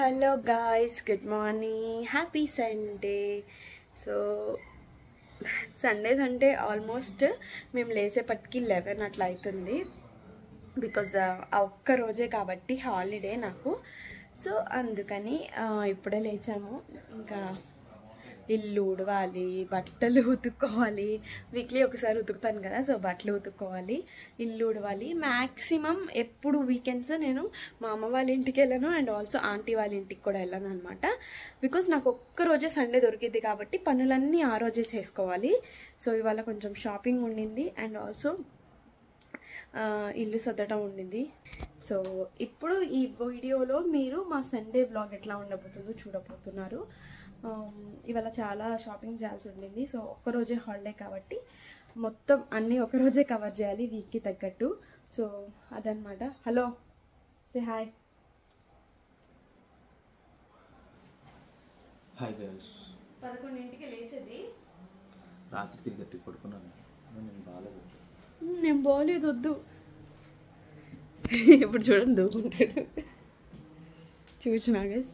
Hello guys, good morning, happy Sunday. So Sundays అంటే almost మేము లేసేపటికి 11 అట్లా అవుతుంది బికాజ్ ఆ ఒక్క రోజే కాబట్టి హాలిడే నాకు. సో అందుకని ఇప్పుడే లేచాము. ఇంకా ఇల్లు ఉడవాలి, బట్టలు ఉతుక్కోవాలి. వీక్లీ ఒకసారి ఉతుకుతాను కదా, సో బట్టలు ఉతుక్కోవాలి, ఇల్లు ఉడవాలి. మ్యాక్సిమం ఎప్పుడు వీకెండ్స్ నేను మా అమ్మ వాళ్ళ ఇంటికి వెళ్ళను అండ్ ఆల్సో ఆంటీ వాళ్ళ ఇంటికి కూడా వెళ్ళను అనమాట. బికాజ్ నాకు ఒక్కరోజే సండే దొరికింది కాబట్టి పనులన్నీ ఆ రోజే చేసుకోవాలి. సో ఇవాళ కొంచెం షాపింగ్ ఉండింది అండ్ ఆల్సో ఇల్లు సర్దడం ఉండింది. సో ఇప్పుడు ఈ వీడియోలో మీరు మా సండే బ్లాగ్ ఎట్లా ఉండబోతుందో చూడబోతున్నారు. ఇవాళ చాలా షాపింగ్ చేయాల్సి ఉండింది. సో ఒక్కరోజే హాలిడే కాబట్టి మొత్తం అన్నీ ఒకరోజే కవర్ చేయాలి వీక్కి తగ్గట్టు. సో అదనమాట. Hello, say hi. Hi girls. 11ంటికి లేచేది, రాత్రి 3:30 పడుకున్నాను. నేను బాగాలేదు, వద్దు. ఇప్పుడు చూడండి దూకుంటాడు. చూసినా గైస్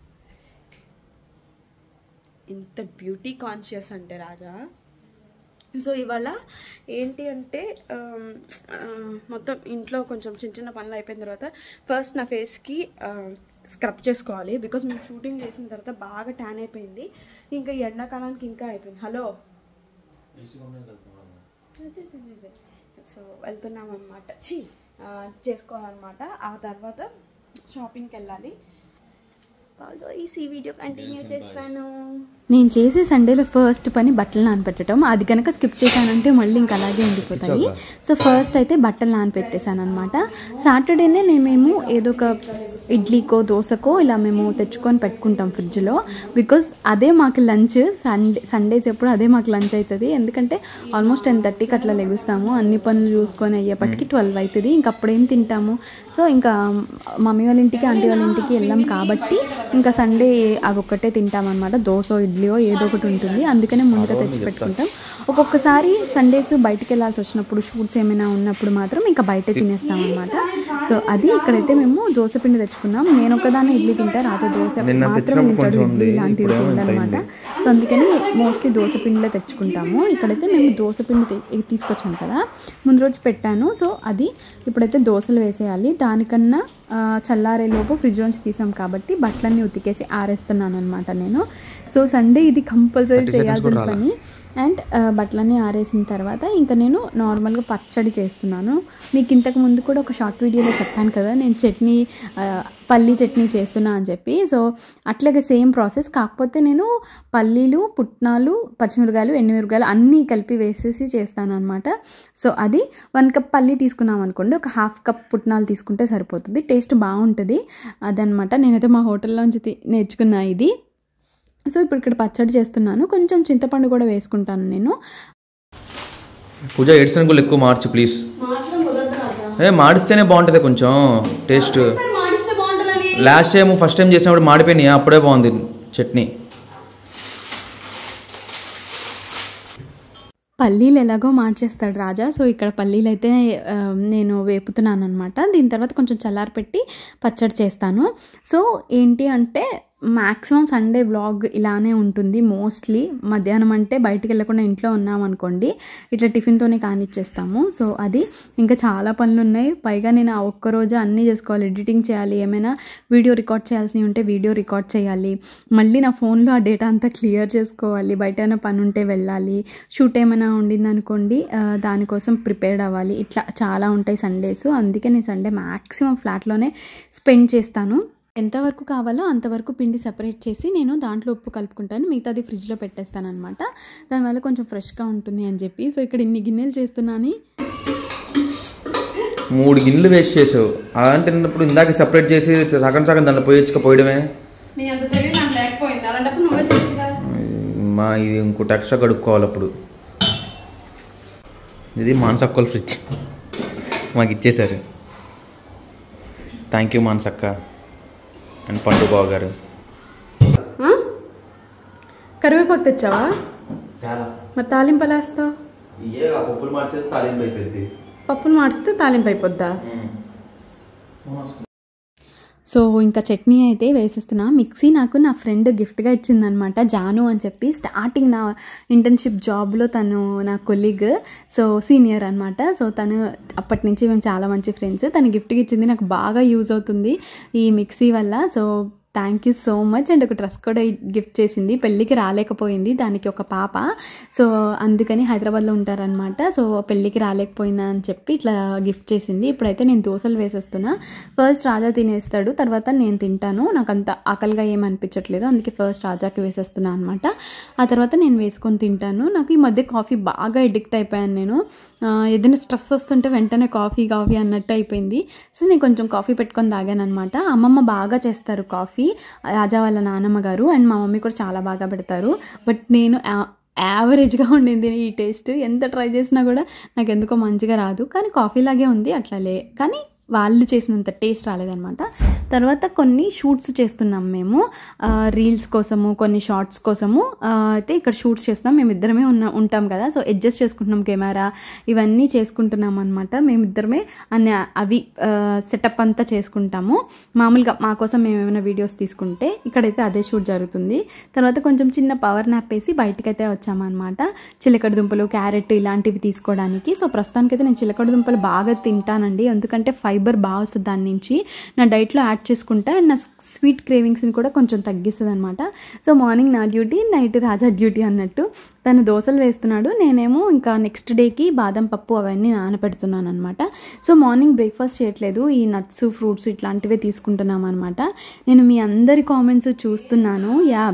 ఇంత బ్యూటీ కాన్షియస్ అంటే రాజా. సో ఇవాళ ఏంటి అంటే మొత్తం ఇంట్లో కొంచెం చిన్న చిన్న పనులు అయిపోయిన తర్వాత ఫస్ట్ నా ఫేస్కి స్క్రబ్ చేసుకోవాలి. బికాజ్ మేము షూటింగ్ చేసిన తర్వాత బాగా ట్యాన్ అయిపోయింది. ఇంకా ఈ ఎండాకాలానికి ఇంకా అయిపోయింది. హలో, సో వెళ్తున్నాం అనమాట, చేసుకోవాలన్నమాట. ఆ తర్వాత షాపింగ్కి వెళ్ళాలి. ఈ వీడియో కంటిన్యూ చేస్తాను. నేను చేసే సండేలో ఫస్ట్ పని బట్టలు నానపెట్టడం. అది కనుక స్కిప్ చేశానంటే మళ్ళీ ఇంకా అలాగే ఉండిపోతాయి. సో ఫస్ట్ అయితే బట్టలు నానపెట్టేశాను అనమాట. సాటర్డేనే మేము ఏదో ఒక ఇడ్లీకో దోశకో ఇలా మేము తెచ్చుకొని పెట్టుకుంటాం ఫ్రిడ్జ్లో. బికాజ్ అదే మాకు లంచ్. సండేస్ ఎప్పుడు అదే మాకు లంచ్ అవుతుంది. ఎందుకంటే ఆల్మోస్ట్ 10:30కి అట్లా లెగుస్తాము. అన్ని పనులు చూసుకొని అయ్యేపటికి 12 అవుతుంది. ఇంకా అప్పుడేం తింటాము. సో ఇంకా మమ్మీ వాళ్ళ ఇంటికి ఆంటీ వాళ్ళ ఇంటికి వెళ్ళాం కాబట్టి ఇంకా సండే అవి ఒక్కటే తింటామన్నమాట. దోశ ఇడ్లీయో ఏదో ఒకటి ఉంటుంది. అందుకనే ముందుగా తెచ్చి పెట్టుకుంటాం. ఒక్కొక్కసారి సండేస్ బయటికి వెళ్ళాల్సి వచ్చినప్పుడు, షూట్స్ ఏమైనా ఉన్నప్పుడు మాత్రం ఇంకా బయటే తినేస్తాం అనమాట. సో అది ఇక్కడైతే మేము దోశ పిండి తెచ్చుకున్నాం. నేను ఒకదాన్ని ఇడ్లీ తింటా, రాజా దోశ మాత్రం తింటాడు, ఇడ్లీ ఇలాంటివి తింటాడనమాట. సో అందుకని మోస్ట్లీ దోశ పిండిలో తెచ్చుకుంటాము. ఇక్కడైతే మేము దోశ పిండి తీసుకొచ్చాం కదా, ముందు రోజు పెట్టాను. సో అది ఇప్పుడైతే దోశలు వేసేయాలి. దానికన్నా చల్లారేలోపు ఫ్రిడ్జ్ నుంచి తీసాం కాబట్టి బట్టలన్నీ ఉతికేసి ఆరేస్తున్నాను అనమాట నేను. సో సండే ఇది కంపల్సరీ చేయాల్సిన పని. అండ్ బట్టలన్నీ ఆరేసిన తర్వాత ఇంకా నేను నార్మల్గా పచ్చడి చేస్తున్నాను. మీకు ఇంతకు ముందు కూడా ఒక షార్ట్ వీడియోలో చెప్పాను కదా నేను పల్లీ చట్నీ చేస్తున్నా అని చెప్పి. సో అట్లాగే సేమ్ ప్రాసెస్, కాకపోతే నేను పల్లీలు, పుట్నాలు, పచ్చిమిరకాయలు, ఎండుమిరకాయలు అన్నీ కలిపి వేసేసి చేస్తాను అనమాట. సో అది 1 కప్ పల్లీ తీసుకున్నాం అనుకోండి, ఒక 1/2 కప్ పుట్నాలు తీసుకుంటే సరిపోతుంది. టేస్ట్ బాగుంటుంది అదనమాట. నేనైతే మా హోటల్లోంచి నేర్చుకున్నా ఇది. సో ఇప్పుడు ఇక్కడ పచ్చడి చేస్తున్నాను. కొంచెం చింతపండు కూడా వేసుకుంటాను నేను. పూజ ఏడ్సనుకోలు ఎక్కువ మార్చు ప్లీజ్. మాడిస్తేనే బాగుంటుంది కొంచెం taste. Last time first time చేసినప్పుడు మాడిపోయినాయి, అప్పుడే బాగుంది చట్నీ. పల్లీలు ఎలాగో మార్చేస్తాడు రాజా. సో ఇక్కడ పల్లీలు అయితే నేను వేపుతున్నాను అనమాట. దీని తర్వాత కొంచెం చల్లారి పెట్టి పచ్చడి చేస్తాను. సో ఏంటి అంటే మ్యాక్సిమం సండే వ్లాగ్ ఇలానే ఉంటుంది. మోస్ట్లీ మధ్యాహ్నం అంటే బయటికి వెళ్ళకుండా ఇంట్లో ఉన్నాం అనుకోండి, ఇట్లా టిఫిన్తోనే కానిచ్చేస్తాము. సో అది ఇంకా చాలా పనులు ఉన్నాయి. పైగా నేను ఆ ఒక్కరోజు అన్నీ చేసుకోవాలి. ఎడిటింగ్ చేయాలి, ఏమైనా వీడియో రికార్డ్ చేయాల్సినవి ఉంటే వీడియో రికార్డ్ చేయాలి, మళ్ళీ నా ఫోన్లో ఆ డేటా అంతా క్లియర్ చేసుకోవాలి, బయట ఏమైనా పని ఉంటే వెళ్ళాలి, షూట్ ఏమైనా ఉండిందనుకోండి దానికోసం ప్రిపేర్డ్ అవ్వాలి. ఇట్లా చాలా ఉంటాయి సండేస్. అందుకే నేను సండే మ్యాక్సిమం ఫ్లాట్లోనే స్పెండ్ చేస్తాను. ఎంతవరకు కావాలో అంతవరకు పిండి సెపరేట్ చేసి నేను దాంట్లో ఉప్పు కలుపుకుంటాను, మిగతాది ఫ్రిడ్జ్లో పెట్టేస్తాను అనమాట. దానివల్ల కొంచెం ఫ్రెష్గా ఉంటుంది అని చెప్పి. సో ఇక్కడ ఇన్ని గిన్నెలు చేస్తున్నాను. 3 గిన్నెలు వేస్ట్ చేసావు. అలాంటిప్పుడు ఇందాక సెపరేట్ చేసి సగం దాంట్లో పోయడమే. ఇది ఇంకోటి ఎక్స్ట్రా కడుక్కోవాలి అప్పుడు. ఇది మానసక్కల ఫ్రిడ్జ్ మాకు ఇచ్చేశారు. థ్యాంక్ యూ మానసక్క అండ్ పండు బావ గారు. కరివేపాకు తెచ్చావా? మరి తాలింపు ఎలా వేస్తావు? పప్పులు మార్చేది తాలింపు అయిపోయింది. పప్పులు మార్చితే తాలింపు అయిపోద్దా? సో ఇంకా చట్నీ అయితే వేసేస్తున్నా. మిక్సీ నాకు నా ఫ్రెండ్ గిఫ్ట్గా ఇచ్చిందనమాట, జాను అని చెప్పి. స్టార్టింగ్ నా ఇంటర్న్షిప్ జాబ్లో తను నా కొలీగ్, సో సీనియర్ అనమాట. సో తను అప్పటి నుంచి మేము చాలా మంచి ఫ్రెండ్స్. తను గిఫ్ట్గా ఇచ్చింది, నాకు బాగా యూజ్ అవుతుంది ఈ మిక్సీ వల్ల. So thank you so much. And ఒక డ్రెస్ కూడా గిఫ్ట్ చేసింది, పెళ్ళికి రాలేకపోయింది, దానికి ఒక పాప. సో అందుకని హైదరాబాద్లో ఉంటారనమాట. సో పెళ్ళికి రాలేకపోయిందా అని చెప్పి ఇట్లా గిఫ్ట్ చేసింది. ఇప్పుడైతే నేను దోశలు వేసేస్తున్నా. ఫస్ట్ రాజా తినేస్తాడు, తర్వాత నేను తింటాను. నాకు అంత ఆకలిగా ఏమనిపించట్లేదు, అందుకే ఫస్ట్ రాజాకి వేసేస్తున్నా అనమాట. ఆ తర్వాత నేను వేసుకొని తింటాను. నాకు ఈ మధ్య కాఫీ బాగా ఎడిక్ట్ అయిపోయాను నేను. ఏదైనా స్ట్రెస్ వస్తుంటే వెంటనే కాఫీ అన్నట్టు అయిపోయింది. సో నేను కొంచెం కాఫీ పెట్టుకొని తాగాను అనమాట. అమ్మమ్మ బాగా చేస్తారు కాఫీ, రాజా వాళ్ళ నానమ్మ గారు, అండ్ మా మమ్మీ కూడా చాలా బాగా పెడతారు. బట్ నేను యావరేజ్గా ఉండింది ఈ టేస్ట్. ఎంత ట్రై చేసినా కూడా నాకు ఎందుకో మంచిగా రాదు, కానీ కాఫీ లాగే ఉంది అట్లా కానీ వాళ్ళు చేసినంత టేస్ట్ రాలేదనమాట. తర్వాత కొన్ని షూట్స్ చేస్తున్నాం మేము, రీల్స్ కోసము, కొన్ని షార్ట్స్ కోసము అయితే ఇక్కడ షూట్స్ చేస్తాం. మేమిద్దరమే ఉంటాం కదా, సో అడ్జస్ట్ చేసుకుంటున్నాం కెమెరా, ఇవన్నీ చేసుకుంటున్నాం అనమాట. మేమిద్దరమే అవి సెటప్ అంతా చేసుకుంటాము. మామూలుగా మా కోసం మేము ఏమైనా వీడియోస్ తీసుకుంటే ఇక్కడైతే అదే షూట్ జరుగుతుంది. తర్వాత కొంచెం చిన్న పవర్ నాప్ వేసి బయటకైతే వచ్చామన్నమాట, చిలకడ దుంపలు, క్యారెట్ ఇలాంటివి తీసుకోవడానికి. సో ప్రస్తుతానికైతే నేను చిలకడ దుంపలు బాగా తింటానండి, ఎందుకంటే ఫైబర్ బాగా వస్తుంది దాని నుంచి. నా డైట్లో యాడ్ చేసుకుంటా, అండ్ నా స్వీట్ క్రేవింగ్స్ని కూడా కొంచెం తగ్గిస్తుంది అనమాట. సో మార్నింగ్ నా డ్యూటీ, నైట్ రాజా డ్యూటీ అన్నట్టు. తను దోశలు వేస్తున్నాడు, నేనేమో ఇంకా నెక్స్ట్ డేకి బాదం పప్పు అవన్నీ నానపెడుతున్నాను అనమాట. సో మార్నింగ్ బ్రేక్ఫాస్ట్ చేయట్లేదు, ఈ నట్స్, ఫ్రూట్స్ ఇట్లాంటివే తీసుకుంటున్నాం అనమాట. నేను మీ అందరి కామెంట్స్ చూస్తున్నాను,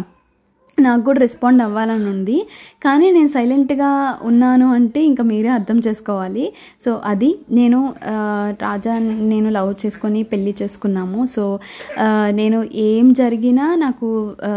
నాకు కూడా రెస్పాండ్ అవ్వాలని ఉంది, కానీ నేను సైలెంట్గా ఉన్నాను అంటే ఇంకా మీరే అర్థం చేసుకోవాలి. సో అది నేను రాజా నేను లవ్ చేసుకొని పెళ్ళి చేసుకున్నాము. సో నేను ఏం జరిగినా నాకు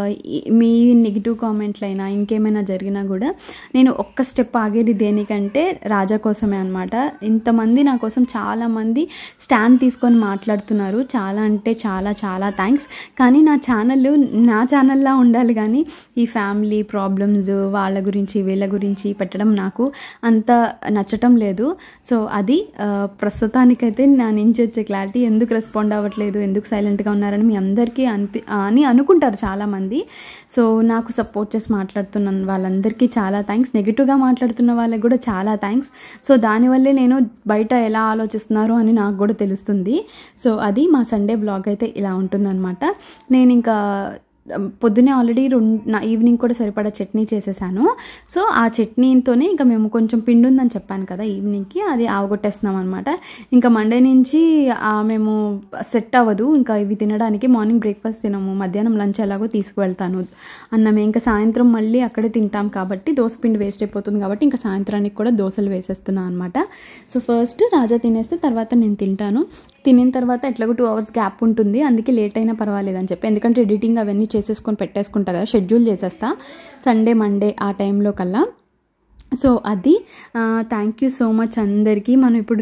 మీ నెగిటివ్ కామెంట్లైనా ఇంకేమైనా జరిగినా కూడా నేను ఒక్క స్టెప్ ఆగేది దేనికంటే రాజా కోసమే అనమాట. ఇంతమంది నా కోసం చాలామంది స్టాండ్ తీసుకొని మాట్లాడుతున్నారు, చాలా అంటే చాలా చాలా థ్యాంక్స్. కానీ నా ఛానల్లా ఉండాలి, కానీ ఈ ఫ్యామిలీ ప్రాబ్లమ్స్ వాళ్ళ గురించి వీళ్ళ గురించి పెట్టడం నాకు అంత నచ్చటం లేదు. సో అది ప్రస్తుతానికైతే నా నుంచి వచ్చే క్లారిటీ. ఎందుకు రెస్పాండ్ అవ్వట్లేదు, ఎందుకు సైలెంట్గా ఉన్నారని మీ అందరికీ అని అనుకుంటారు చాలామంది. సో నాకు సపోర్ట్ చేసి మాట్లాడుతున్న వాళ్ళందరికీ చాలా థ్యాంక్స్, నెగిటివ్గా మాట్లాడుతున్న వాళ్ళకి కూడా చాలా థ్యాంక్స్. సో దానివల్లే నేను బయట ఎలా ఆలోచిస్తున్నారు అని నాకు కూడా తెలుస్తుంది. సో అది మా సండే బ్లాగ్ అయితే ఇలా ఉంటుందన్నమాట. నేను ఇంకా పొద్దునే ఆల్రెడీ ఈవినింగ్ కూడా సరిపడా చట్నీ చేసేసాను. సో ఆ చట్నీతోనే ఇంకా మేము కొంచెం పిండి ఉందని చెప్పాను కదా ఈవినింగ్కి, అది ఆవగొట్టేస్తున్నాం అనమాట. ఇంకా మండే నుంచి మేము సెట్ అవ్వదు ఇంకా ఇవి తినడానికి. మార్నింగ్ బ్రేక్ఫాస్ట్ తినము, మధ్యాహ్నం లంచ్ ఎలాగో తీసుకువెళ్తాను అన్నమే. ఇంకా సాయంత్రం మళ్ళీ అక్కడే తింటాం కాబట్టి దోశ పిండి వేస్ట్ అయిపోతుంది కాబట్టి ఇంకా సాయంత్రానికి కూడా దోశలు వేసేస్తున్నాను అనమాట. సో ఫస్ట్ రాజా తినేస్తే తర్వాత నేను తింటాను. తినిన తర్వాత ఎట్లాగో 2 hours గ్యాప్ ఉంటుంది, అందుకే లేట్ అయినా పర్వాలేదని చెప్పి, ఎందుకంటే ఎడిటింగ్ అవన్నీ చేసేసుకొని పెట్టేసుకుంటా కదా, షెడ్యూల్ చేసేస్తా సండే మండే ఆ టైంలో కల్లా. సో అది థ్యాంక్ యూ సో మచ్ అందరికీ. మనం ఇప్పుడు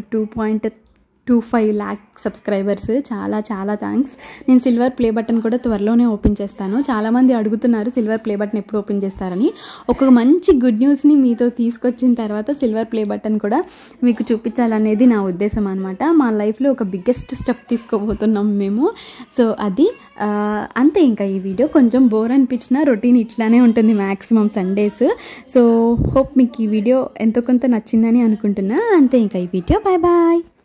2.25 lakh సబ్స్క్రైబర్స్, చాలా చాలా థ్యాంక్స్. నేను సిల్వర్ ప్లే బటన్ కూడా త్వరలోనే ఓపెన్ చేస్తాను. చాలామంది అడుగుతున్నారు సిల్వర్ ప్లే బటన్ ఎప్పుడు ఓపెన్ చేస్తారని. ఒక మంచి గుడ్ న్యూస్ని మీతో తీసుకొచ్చిన తర్వాత సిల్వర్ ప్లే బటన్ కూడా మీకు చూపించాలనేది నా ఉద్దేశం అనమాట. మా లైఫ్లో ఒక బిగ్గెస్ట్ స్టెప్ తీసుకోబోతున్నాం మేము. సో అది అంతే. ఇంకా ఈ వీడియో కొంచెం బోర్ అనిపించిన, రొటీన్ ఇట్లానే ఉంటుంది మ్యాక్సిమం సండేస్. సో హోప్ మీకు ఈ వీడియో ఎంతో కొంత నచ్చిందని అనుకుంటున్నా. అంతే ఇంకా ఈ వీడియో. Bye bye.